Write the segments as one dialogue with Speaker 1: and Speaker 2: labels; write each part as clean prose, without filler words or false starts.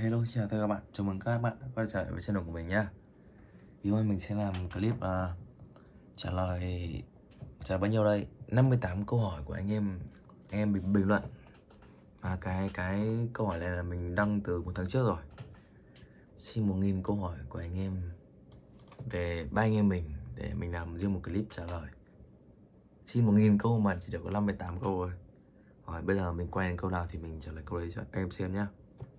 Speaker 1: Hello, chào tất cả các bạn, chào mừng các bạn đã quay trở lại với channel của mình nhá. Thì hôm nay mình sẽ làm clip trả lời bao nhiêu đây? 58 câu hỏi của anh em bình luận. Và cái câu hỏi này là mình đăng từ 1 tháng trước rồi. Xin 1000 câu hỏi của anh em về ba anh em mình để mình làm riêng một clip trả lời. Xin 1000 câu mà chỉ được có 58 câu thôi. Rồi bây giờ mình quay đến câu nào thì mình trả lời câu đấy cho anh em xem nhá.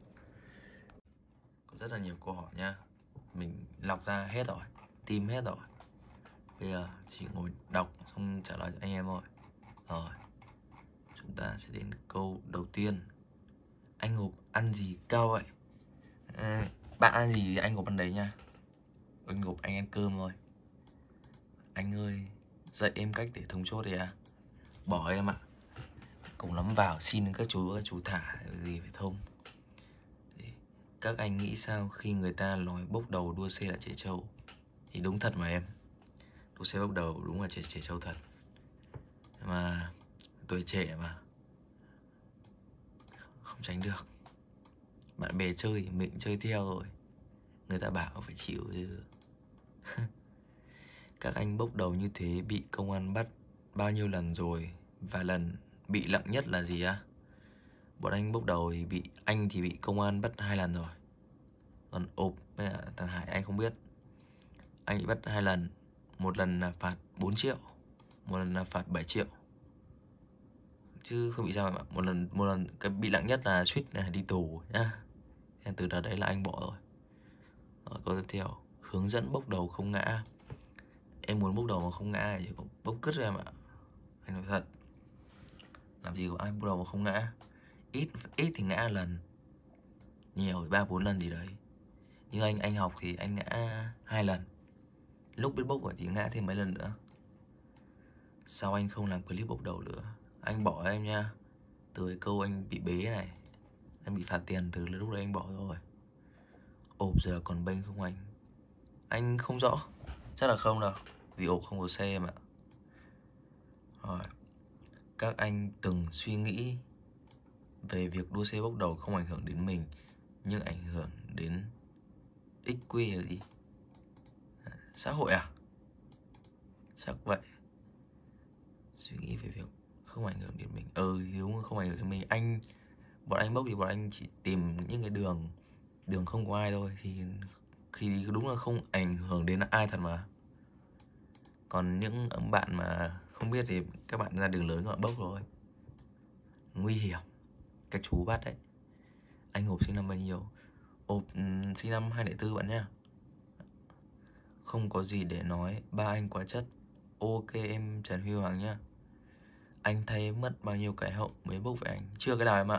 Speaker 1: Có rất là nhiều câu hỏi nhá. Mình lọc ra hết rồi, tìm hết rồi. Bây giờ chỉ ngồi đọc xong trả lời cho anh em thôi. Rồi, chúng ta sẽ đến câu đầu tiên. Anh Hộp ăn gì cao vậy? Bạn ăn gì thì anh Hộp ăn đấy nha. Anh Hộp anh ăn cơm thôi. Anh ơi, dạy em cách để thông chốt đi à? Bỏ em ạ. Cùng lắm vào xin các chú thả gì phải thông. Các anh nghĩ sao khi người ta nói bốc đầu đua xe là trẻ trâu? Thì đúng thật mà em. Đua xe bốc đầu đúng là trẻ trâu thật. Mà tuổi trẻ mà không tránh được. Bạn bè chơi thì mình chơi theo rồi. Người ta bảo phải chịu chứ. Các anh bốc đầu như thế bị công an bắt bao nhiêu lần rồi? Và lần bị nặng nhất là gì á? Bọn anh bốc đầu thì bị công an bắt 2 lần rồi. Còn Ộp với thằng Hải anh không biết. Anh bị bắt 2 lần. Một lần là phạt 4 triệu, một lần là phạt 7 triệu. Chứ không bị sao mà. Một lần cái bị nặng nhất là suýt là đi tù nhá. Từ đợt đấy là anh bỏ rồi. Rồi câu tiếp theo, hướng dẫn bốc đầu không ngã. Em muốn bốc đầu mà không ngã thì cũng bốc cứt rồi em ạ. Anh nói thật, làm gì có ai bốc đầu mà không ngã. Ít thì ngã lần, nhiều thì 3-4 lần gì đấy. Nhưng anh học thì anh ngã 2 lần. Lúc biết bốc rồi thì ngã thêm mấy lần nữa. Sao anh không làm clip bốc đầu nữa? Anh bỏ em nha. Từ cái câu anh bị bế này, anh bị phạt tiền từ lúc đấy anh bỏ rồi. Ộp giờ còn bênh không anh? Anh không rõ. Chắc là không đâu, vì Ộp không có xe em ạ. Rồi, các anh từng suy nghĩ về việc đua xe bốc đầu không ảnh hưởng đến mình, nhưng ảnh hưởng đến XQ là gì? Xã hội à? Chắc vậy. Suy nghĩ về việc không ảnh hưởng đến mình. Thì đúng là không ảnh hưởng đến mình. Bọn anh bốc thì bọn anh chỉ tìm những cái đường không có ai thôi. Thì đúng là không ảnh hưởng đến ai thật mà. Còn những bạn mà không biết thì các bạn ra đường lớn họ bốc rồi. Nguy hiểm. Các chú bắt đấy. Anh Hộp sinh năm bao nhiêu? Hộp sinh năm 2004 bạn nhá. Không có gì để nói, ba anh quá chất. Ok em Trần Huy Hoàng nhá. Anh thấy mất bao nhiêu cái hậu mới bốc với anh? Chưa cái nào em ạ.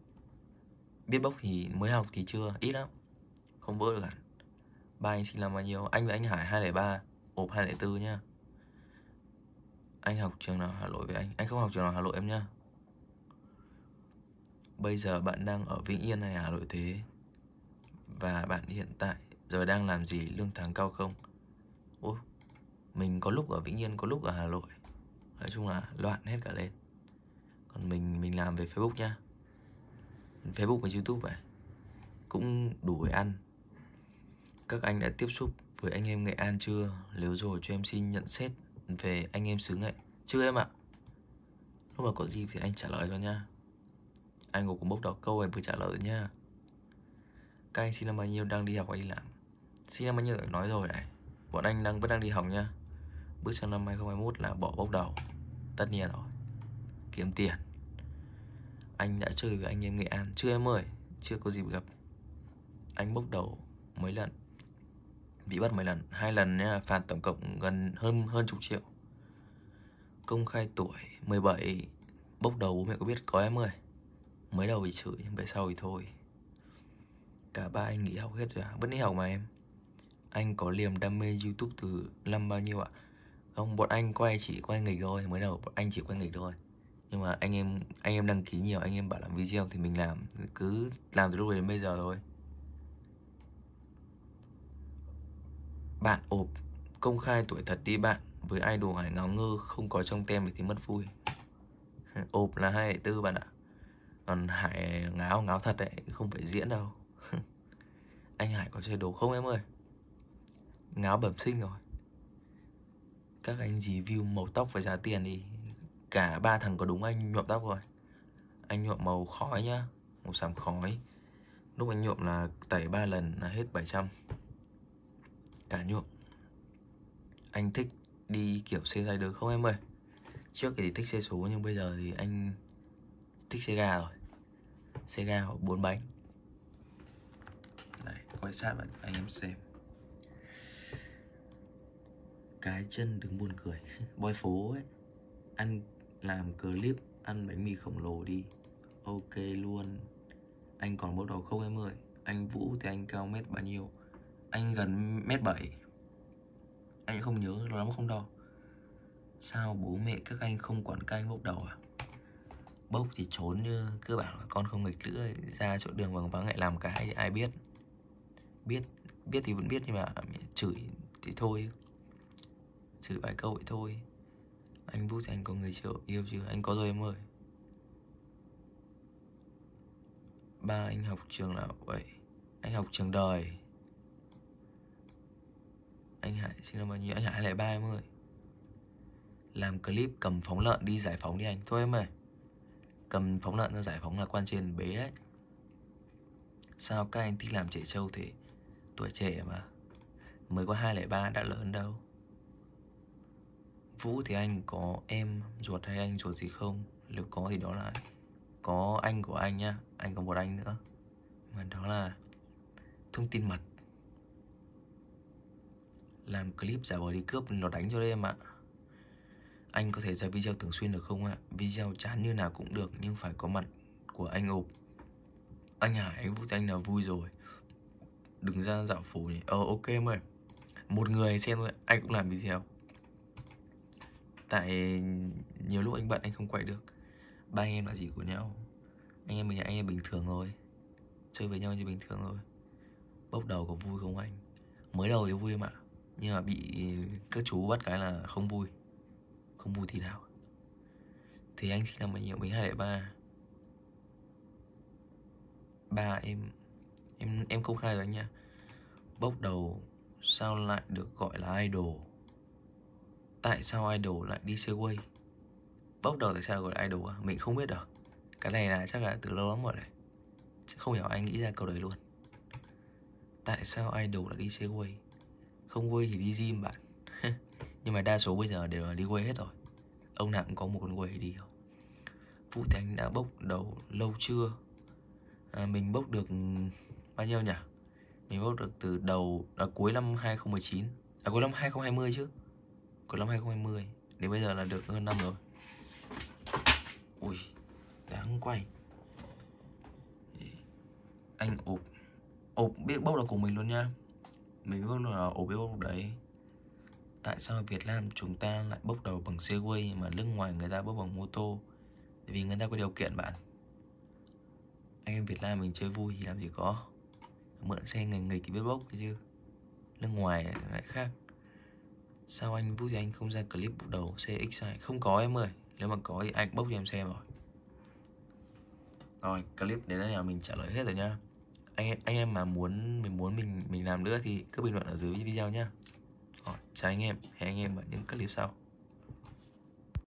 Speaker 1: Biết bốc thì mới học thì chưa, ít lắm. Không vỡ được hẳn. Ba anh sinh năm bao nhiêu? Anh với anh Hải 203, Hộp 204 nhá. Anh học trường nào Hà Nội với anh? Anh không học trường nào Hà Nội em nhá. Bây giờ bạn đang ở Vĩnh Yên hay Hà Nội thế? Và bạn hiện tại giờ đang làm gì, lương tháng cao không? Ủa, mình có lúc ở Vĩnh Yên, có lúc ở Hà Nội. Nói chung là loạn hết cả lên. Còn mình làm về Facebook nhá. Facebook và YouTube vậy. Cũng đủ để ăn. Các anh đã tiếp xúc với anh em Nghệ An chưa? Nếu rồi cho em xin nhận xét về anh em xứ Nghệ. Chưa em ạ. Lúc mà có gì thì anh trả lời cho nha. Anh cũng bốc đầu câu này vừa trả lời nha. Các anh sinh năm bao nhiêu, đang đi học hay đi làm? Sinh năm bao nhiêu nói rồi này. Bọn anh vẫn đang đi học nha. Bước sang năm 2021 là bỏ bốc đầu. Tất nhiên rồi. Kiếm tiền. Anh đã chơi với anh em Nghệ An chưa em ơi? Chưa có dịp gặp. Anh bốc đầu mấy lần? Bị bắt mấy lần? 2 lần nha. Phạt tổng cộng gần hơn chục triệu. Công khai tuổi 17. Bốc đầu bố mẹ có biết? Có em ơi. Mới đầu bị chửi, về sau thì thôi. Cả ba anh nghỉ học hết rồi à? Vẫn đi học mà em. Anh có liềm đam mê YouTube từ năm bao nhiêu ạ? Không, bọn anh chỉ quay nghịch thôi. Mới đầu bọn anh chỉ quay nghịch thôi. Nhưng mà anh em đăng ký nhiều, anh em bảo làm video thì mình làm. Cứ làm từ lúc đến bây giờ thôi. Bạn Ộp, công khai tuổi thật đi bạn. Với idol Hải ngáo ngơ không có trong tem thì mất vui. Ộp là 204 bạn ạ. Còn Hải ngáo thật đấy, không phải diễn đâu. Anh Hải có chơi đồ không em ơi? Ngáo bẩm sinh rồi. Các anh review màu tóc phải giá tiền đi. Cả ba thằng có đúng anh nhuộm tóc rồi. Anh nhuộm màu khói nhá, màu xám khói. Lúc anh nhuộm là tẩy 3 lần là hết 700. Cả nhuộm. Anh thích đi kiểu xe rider không em ơi? Trước thì thích xe số nhưng bây giờ thì anh thích xe ga rồi. Xe ga hoặc 4 bánh. Này, quay sát vào anh em xem. Cái chân đứng buồn cười. Boy phố ấy. Anh làm clip ăn bánh mì khổng lồ đi. Ok luôn. Anh còn bốc đầu không em ơi? Anh Vũ thì anh cao mét bao nhiêu? Anh gần mét 7. Anh không nhớ lắm không đo. Sao bố mẹ các anh không quản các anh bốc đầu à? Bốc thì trốn như cơ bản là con không nghịch nữa. Ra chỗ đường vắng vắng lại làm cái ai biết. Biết thì vẫn biết nhưng mà chửi thì thôi. Chửi vài câu vậy thôi. Anh Vũ thì anh có người yêu chưa? Anh có rồi em ơi. Ba anh học trường nào vậy? Anh học trường đời. Anh Hải sinh năm bao nhiêu? Anh Hải 203 em ơi. Làm clip cầm phóng lợn đi giải phóng đi anh. Thôi em ơi. Cầm phóng lợn ra giải phóng là quan trên bế đấy. Sao các anh thích làm trẻ trâu thế? Tuổi trẻ mà. Mới có 203 đã lớn đâu. Vũ thì anh có em ruột hay anh ruột gì không? Nếu có thì đó là có anh của anh nhá. Anh có một anh nữa. Mà đó là thông tin mật. Làm clip giả vờ đi cướp nó đánh cho đây em ạ. Anh có thể ra video thường xuyên được không ạ? Video chán như nào cũng được nhưng phải có mặt của anh Ộp. Anh Hải, anh Vũ thì anh là vui rồi. Đừng ra dạo phố nhỉ. Ok em ơi. Một người xem thôi, anh cũng làm video. Tại nhiều lúc anh bận anh không quay được. Ba anh em là gì của nhau? Anh em bình thường thôi. Chơi với nhau như bình thường thôi. Bốc đầu có vui không anh? Mới đầu thì vui em ạ. Nhưng mà bị các chú bắt cái là không vui. Không vui thì nào. Thì anh sinh năm bao nhiêu? Mình 203. Ba em công khai rồi anh nha. Bốc đầu sao lại được gọi là idol? Tại sao idol lại đi Segway? Bốc đầu tại sao gọi là idol à? Mình không biết đâu. Cái này là chắc là từ lâu lắm rồi đấy. Không hiểu anh nghĩ ra câu đấy luôn. Tại sao idol lại đi Segway? Không quay thì đi gym bạn. Nhưng mà đa số bây giờ đều là đi quay hết rồi. Ông nào cũng có một con quay đi rồi. Vũ thì anh đã bốc đầu lâu chưa? Mình bốc được bao nhiêu nhỉ? Mình bốc được từ cuối năm 2019. Cuối năm 2020 chứ. Cuối năm 2020. Đến bây giờ là được hơn năm rồi. Ui, đáng quay. Anh Ộp biết bốc là của mình luôn nha. Mình bốc là Ộp biết bốc đấy. Tại sao Việt Nam chúng ta lại bốc đầu bằng Segway mà nước ngoài người ta bốc bằng mô tô? Vì người ta có điều kiện bạn. Anh em Việt Nam mình chơi vui thì làm gì có. Mượn xe nghịch thì biết bốc chứ. Nước ngoài lại khác. Sao anh Vũ thì anh không ra clip bốc đầu CX này? Không có em ơi. Nếu mà có thì anh bốc cho em xem rồi. Rồi clip đến đây là mình trả lời hết rồi nhá. Anh em mà muốn mình làm nữa thì cứ bình luận ở dưới video nhá. Rồi, chào anh em. Hẹn anh em ở những clip sau.